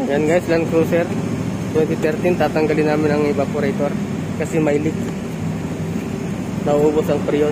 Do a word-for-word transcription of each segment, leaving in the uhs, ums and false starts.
Yan guys, Land Cruiser twenty thirteen, tatanggalin namin ang evaporator kasi may leak. Nauubos ang freon.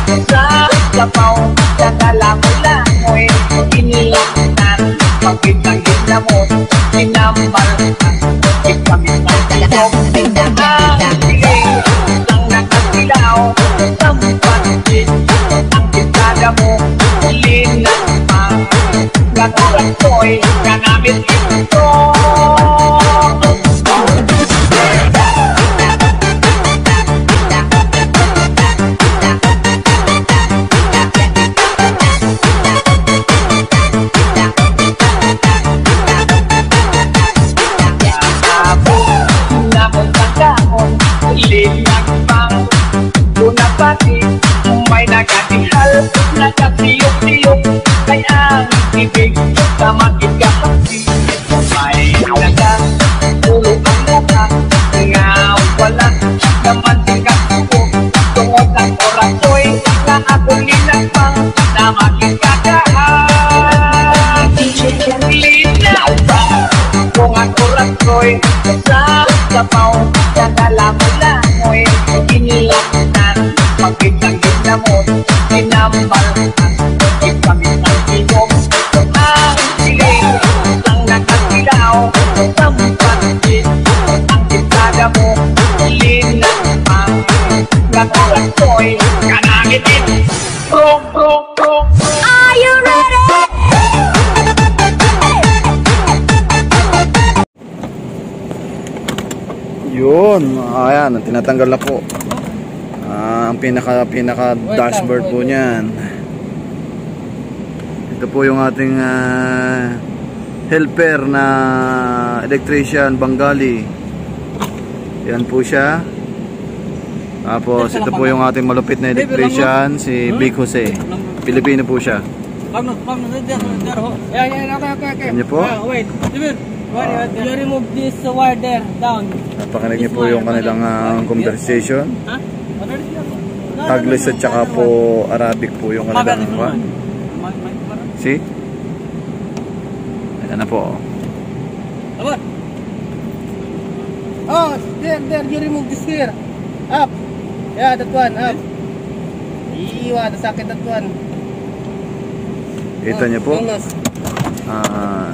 sa sapaw, nagalamoy-lamoy, inilakitan, pagkitang-git na mo, sinambalhan, ipamitan ilong, ang siling, ang nakasilaw, sampatin, ang kitada mo, linapang, gatulang ko'y kanamit ito. May nagatihal, nagatiyok-tiyok, kay ang ibig sa magigakasi. May nagang tulog ang mukha, nga wala naman tingkasuko. Tungod ang oras ko'y na akong linapang na magigakahan. Linapang kung ang oras ko'y sa sapaw, nagalamoy-lamoy, inilakitan, pagkitang-git na mo, sinambalhan, ipamitan ilong, ang siling, ang nakasilaw, sampatin, ang kitada mo, linapang, gatulang ko'y kanangitin, pro, pro, pro, pro. Are you ready? Yun, ayan, tinatanggal na po. Ah, ang pinaka pinaka dashboard po niyan. Ito po yung ating uh, helper na electrician Bengali. Yan po siya. Tapos ito po yung ating malupit na electrician, si Big Jose. Pilipino po siya. Yan niyo po. Wait, you remove this wire there, down. Napakinig niyo po yung kanilang uh, conversation. Taglis at saka po Arabic po yung kanilang one. See? Ayan na po. Oh, there, there, you remove this here. Up. Yeah, that one, up. Iiwa, nasakit that one. Kita niyo po. Ah...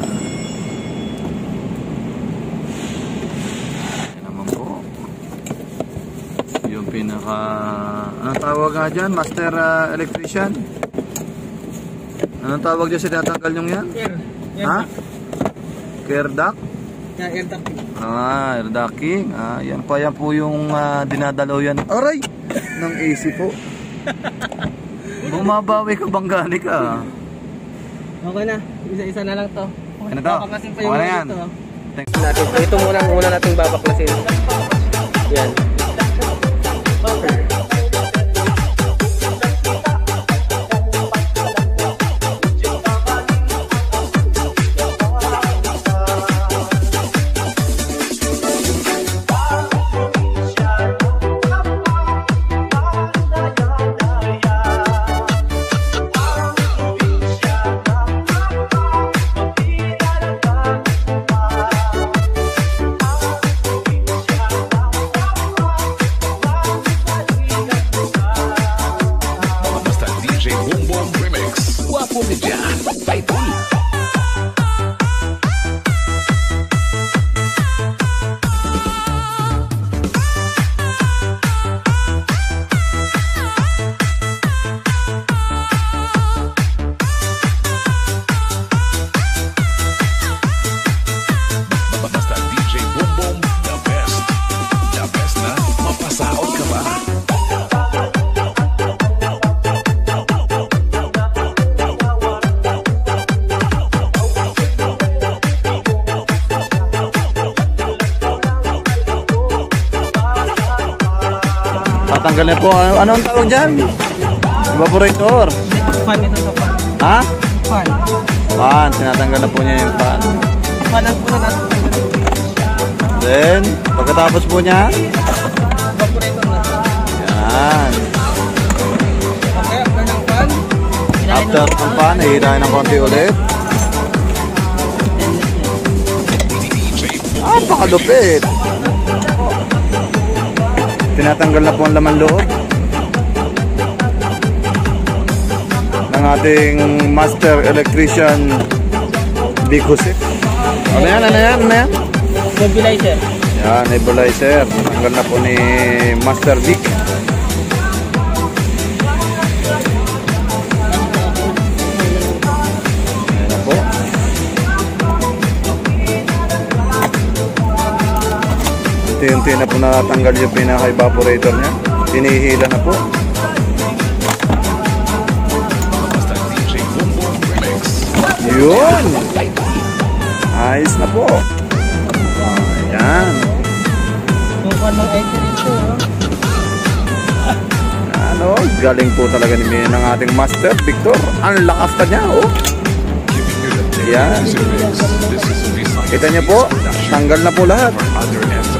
pinaka anong tawag nga dyan? Master uh, electrician? Anong tawag dyan sa tinatanggal yung yan? Air. Ha? Air duct? Yeah, air ducting. Ah, air ducting. Ah, yan pa yan po yung uh, dinadalaw yan. Aray! Ng A C po. Bumabawi ka, Bengali ka. Okay na. Isa-isa na lang to. Okay na to? Babaklasin pa Okay yung na yan. dito. Natin. Ito muna ang una nating babaklasin. Yan. Tatanggal na po. Ano, ano ang tawag dyan? Evaporator. Fan ito sa fan. Ha? Fan. Fan. Tinatanggal na po niya yung fan. Fan ang po na natin. Then, pagkatapos po niya, Evaporator na. yan. Okay, after ng fan. After ng fan, hihirahin ng konti ulit. Ah, pakalupit. Tinatanggal na po ang laman loob. ating master electrician Vic Jose. Ano yan? Ano yan? Ano yan? Nebulizer. Yan, nebulizer. Natanggal na po ni Master Vic. Ayan na po. Unti-unti na po natanggal yung pinaka-evaporator niya. Pinihila na po. Yun! Ayos na po. Ayan. Bukan ng eighty dito. Ano, galing po talaga ni ng ating Master Victor. Ang lakas pa niya, oh. Ayan. Kita niyo po, tanggal na po lahat.